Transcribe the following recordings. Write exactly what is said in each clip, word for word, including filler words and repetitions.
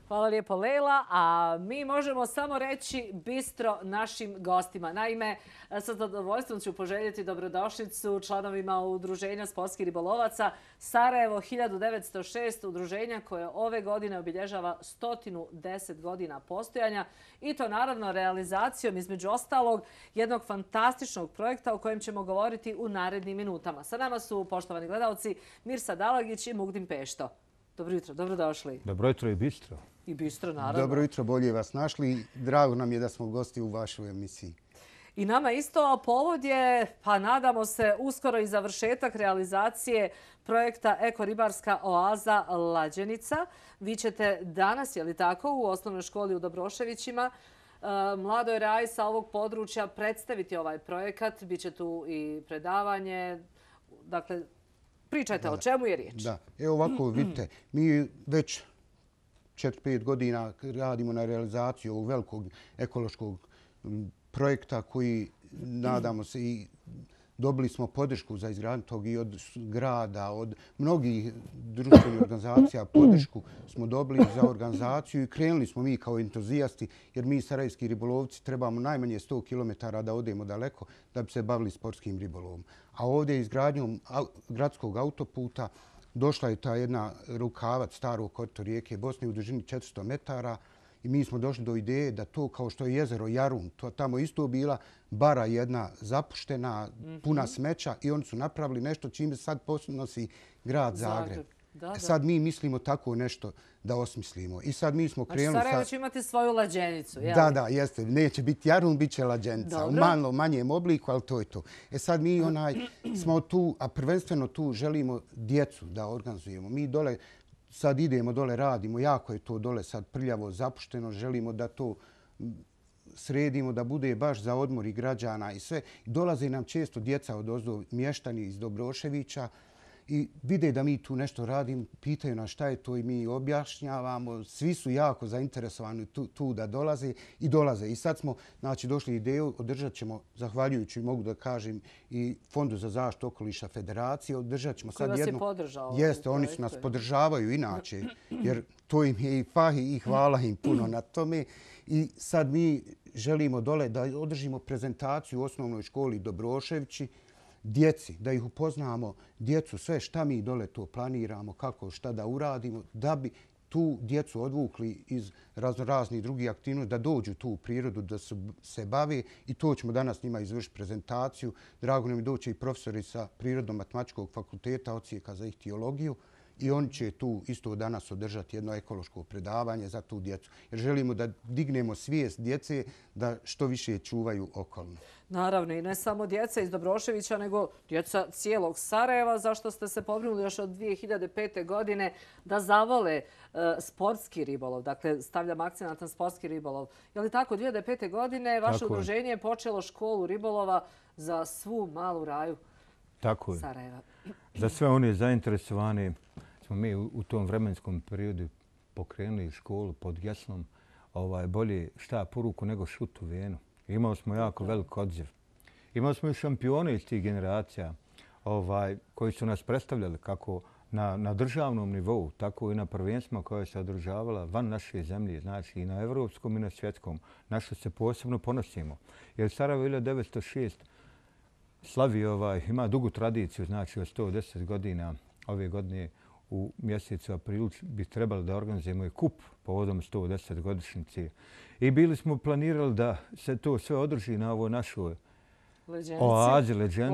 Hvala lijepo, Lejla. A mi možemo samo reći bistro našim gostima. Naime, sa zadovoljstvom ću poželjeti dobrodošlicu članovima Udruženja sportskih ribolovaca Sarajevo hiljadu devetsto šest, udruženja koje ove godine obilježava sto deset godina postojanja i to naravno realizacijom između ostalog jednog fantastičnog projekta o kojem ćemo govoriti u narednim minutama. Sa nama su, poštovani gledalci, Mirsa Dalagić i Mugdin Pešto. Dobro jutro, dobrodošli. Dobro jutro i bistro. I bistro, naravno. Dobro jutro, bolje vas našli. Drago nam je da smo gosti u vašoj emisiji. I nama isto povod je, pa nadamo se, uskoro i završetak realizacije projekta Eko-ribarska oaza Lađenica. Vi ćete danas, je li tako, u osnovnoj školi u Dobroševićima mladoj raji sa ovog područja predstaviti ovaj projekat. Biće tu i predavanje. Dakle, pričajte o čemu je riječ. Da, evo ovako, vidite, mi već četiri pet godina radimo na realizaciju ovog velikog ekološkog projekta koji, nadamo se, i dobili smo podršku za izgradnju tog i od grada, od mnogih društvenih organizacija. Podršku smo dobili za organizaciju i krenuli smo mi kao entuzijasti, jer mi sarajevski ribolovci trebamo najmanje sto kilometara da odemo daleko da bi se bavili sportskim ribolovom. A ovdje izgradnjom gradskog autoputa došla je ta jedna rukavac starog korita rijeke Bosne u dužini četiristo metara i mi smo došli do ideje da to, kao što je jezero Jarun, to tamo isto bila bara jedna zapuštena, puna smeća, i oni su napravili nešto čime sad ponosi grad Zagreb. Sad mi mislimo tako nešto da osmislimo. I sad mi smo krenuli... Znači, Sarajevo će imati svoju lađenicu, jel? Da, da, jeste. Neće biti Jarun, bit će lađenica. U malo manjem obliku, ali to je to. E sad mi onaj smo tu, a prvenstveno tu želimo djecu da organizujemo. Mi dole sad idemo, dole radimo. Jako je to dole sad prljavo, zapušteno. Želimo da to sredimo, da bude baš za odmor i građana i sve. Dolaze nam često djeca od ozdo, mještani iz Dobroševića, i vide da mi tu nešto radimo, pitaju nas šta je to i mi objašnjavamo. Svi su jako zainteresovani tu, tu da dolaze i dolaze. I sad smo, znači, došli ideju, održat ćemo, zahvaljujući, mogu da kažem, i Fondu za zaštitu okoliša Federacije, održat ćemo sad jednu... Koji vas je podržao? Jeste, oni su nas podržavaju inače, jer to im je i fah i hvala im puno na tome. I sad mi želimo dole da održimo prezentaciju u osnovnoj školi Dobroševići, djeci, da ih upoznamo, djecu, sve šta mi dole to planiramo, kako, šta da uradimo, da bi tu djecu odvukli iz raznih drugih aktivnosti, da dođu tu u prirodu, da se bave, i to ćemo danas njima izvršiti prezentaciju. Drago nam je doći i profesori sa Prirodno-matematičkog fakulteta odsjeka za ihtiologiju, i oni će tu isto danas održati jedno ekološko predavanje za tu djecu. Jer želimo da dignemo svijest djece da što više čuvaju okolinu. Naravno, i ne samo djeca iz Dobroševića, nego djeca cijelog Sarajeva, zašto ste se pobrinuli još od dvije hiljade pete. godine da zavole sportski ribolov. Dakle, stavljam akcent na sportski ribolov. Je li tako? dvije hiljade pete. godine vaše udruženje je počelo školu ribolova za svu malu raju Sarajeva. Za sve one zainteresovane smo mi u tom vremenskom periodu pokrenuli školu pod geslom bolje šta poruku nego šut u venu. Imali smo jako velik odziv. Imali smo i šampione iz tih generacija koji su nas predstavljali kako na državnom nivou, tako i na prvenstvima koja se održavala van naše zemlje, znači i na evropskom i na svjetskom. Na što se posebno ponosimo. Jer Sarajevo hiljadu devetsto šest slavi, ima dugu tradiciju, znači od sto deset godina. Ove godine u mjesecu aprilu bi trebali da organizujemo i kup povodom sto deset godišnjice. I bili smo planirali da se to sve održi na ovoj našoj oazi,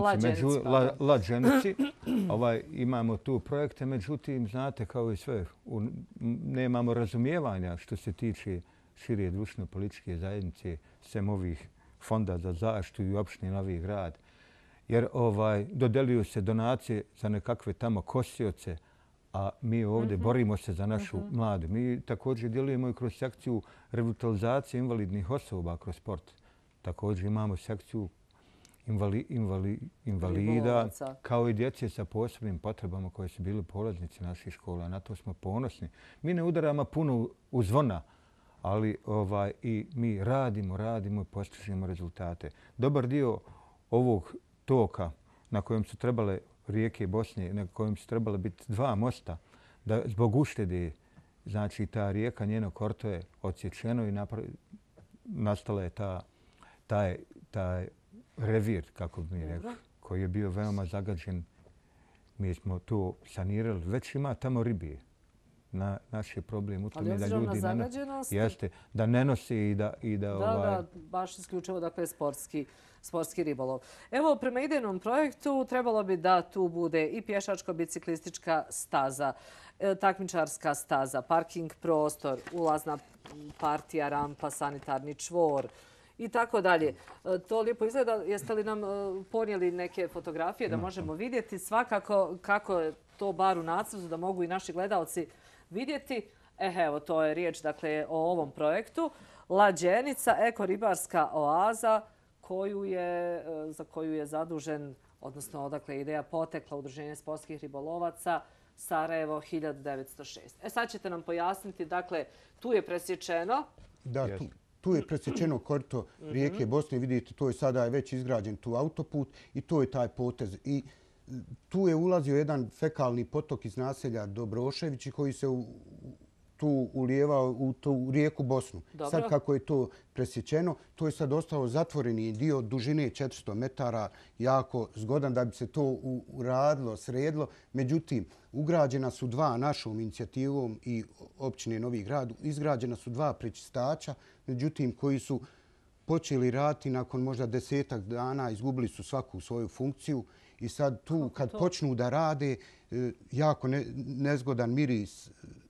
Lađenici. Imamo tu projekte, međutim, znate, kao i sve, nemamo razumijevanja što se tiče šire društveno-političke zajednice, sem ovih Fonda za zaštitu i opštine Novi Grad. Jer dodeljuju se donacije za nekakve tamo kosioce, a mi ovdje borimo se za našu mladu. Mi također djelujemo i kroz sekciju revitalizacije invalidnih osoba kroz sport. Također imamo sekciju invalida, kao i djece sa posebnim potrebama koje su bili polaznici naših škola. Na to smo ponosni. Mi ne udaramo puno u zvona, ali i mi radimo, radimo i postižemo rezultate. Dobar dio ovog toka na kojem su trebale rijeke Bosne, na kojem su trebale biti dva mosta, da zbog uštede znači ta rijeka, njeno korto je odsječeno i nastala je ta, taj, taj revir, kako bi mi rekli, koji je bio veoma zagađen. Mi smo to sanirali. Već ima tamo ribije. Na, naš je problem u tome da ljudi ne, jeste, da ne nose i da... I da, da, ovaj... da, baš isključivo dakle, sportski, sportski ribolov. Evo, prema idejnom projektu trebalo bi da tu bude i pješačko-biciklistička staza, takmičarska staza, parking prostor, ulazna partija, rampa, sanitarni čvor i tako dalje. To lijepo izgleda. Jeste li nam ponijeli neke fotografije da možemo vidjeti svakako kako je to bar u nacrtu da mogu i naši gledalci vidjeti? Eh, evo, to je riječ dakle, o ovom projektu. Lađenica, ekoribarska oaza koju je, za koju je zadužen, odnosno odakle ideja potekla Udruženje sportskih ribolovaca Sarajevo hiljadu devetsto šest. E sad ćete nam pojasniti, dakle, tu je presječeno. Da, tu, tu je presječeno korito rijeke Bosne. Vidite, to je sada već izgrađen tu autoput i to je taj potez. I tu je ulazio jedan fekalni potok iz naselja Dobroševići koji se u, tu ulijevao u tu rijeku Bosnu. Dobro. Sad kako je to presječeno, to je sad ostao zatvoreni dio dužine četiristo metara, jako zgodan da bi se to uradilo, sredilo. Međutim, ugrađena su dva našom inicijativom i općine Novi Grad, izgrađena su dva prečistača, međutim koji su počeli raditi nakon možda desetak dana, izgubili su svaku svoju funkciju i sad tu kad počnu da rade, jako ne, nezgodan miris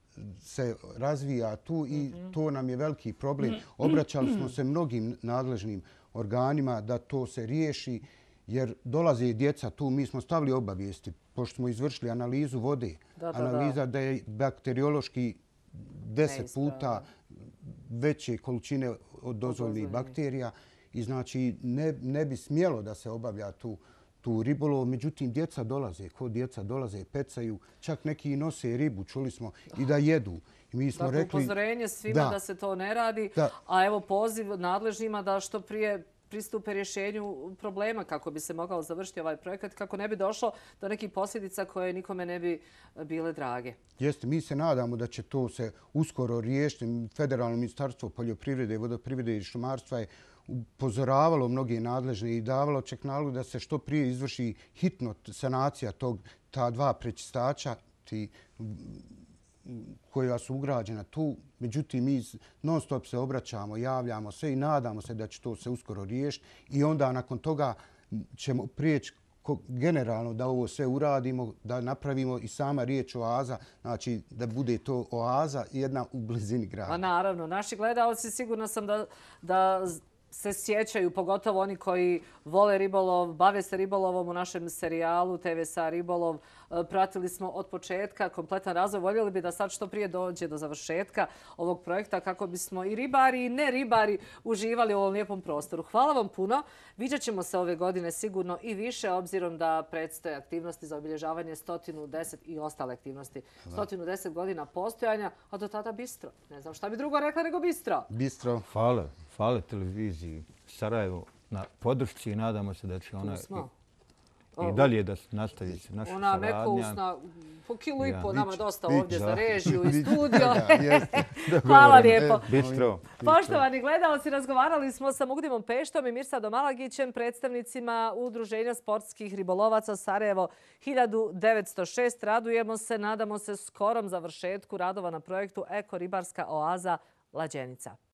se razvija tu i to nam je veliki problem. Obraćali smo se mnogim nadležnim organima da to se riješi jer dolaze i djeca tu. Mi smo stavili obavijesti, pošto smo izvršili analizu vode. Da, da, Analiza da. da je bakteriološki deset puta veće količine od dozvoljnih bakterija i znači ne, ne bi smjelo da se obavlja tu tu ribolov. Međutim, djeca dolaze, kod djeca dolaze, pecaju, čak neki i nose ribu, čuli smo, i da jedu. I mi smo dakle, rekli, upozorenje svima da. da se to ne radi, da. a evo poziv nadležnima da što prije pristupe rješenju problema kako bi se mogao završiti ovaj projekat, kako ne bi došlo do nekih posljedica koje nikome ne bi bile drage. Jeste, mi se nadamo da će to se uskoro riješiti. Federalno ministarstvo poljoprivrede, vodoprivrede i šumarstva je upozoravalo mnoge nadležne i davalo čak nalog da se što prije izvrši hitno sanacija tog, ta dva prečistača ti, koja su ugrađena tu. Međutim, mi non stop se obraćamo, javljamo se i nadamo se da će to se uskoro riješiti i onda nakon toga ćemo prijeći generalno da ovo sve uradimo, da napravimo i sama riječ oaza, znači da bude to oaza jedna u blizini grada. A naravno, naši gledalci sigurno sam da, da se sjećaju, pogotovo oni koji vole ribolov, bave se ribolovom u našem serijalu T V S A Ribolov. Pratili smo od početka kompletan razvoj. Voljeli bi da sad što prije dođe do završetka ovog projekta kako bismo i ribari i ne ribari uživali u ovom lijepom prostoru. Hvala vam puno. Viđat ćemo se ove godine sigurno i više, obzirom da predstoje aktivnosti za obilježavanje sto deset i ostale aktivnosti. sto deset godina postojanja, a do tada bistro. Ne znam šta bi drugo rekla nego bistro. Bistro. Hvala. Hvala televiziji Sarajevo na podršci i nadamo se da će ona i, i dalje da nastavi se naša ona saradnja. Ona mekousna, po kilu i po, nama dosta bić, ovdje da. za režiju i studio. Da, Hvala lijepo. Bistro. Poštovani gledalci, razgovarali smo sa Mugdimom Peštom i Mirsadom Alagićem, predstavnicima Udruženja sportskih ribolovaca Sarajevo hiljadu devetsto šest. Radujemo se, nadamo se skorom završetku radova na projektu Eko ribarska oaza Lađenica.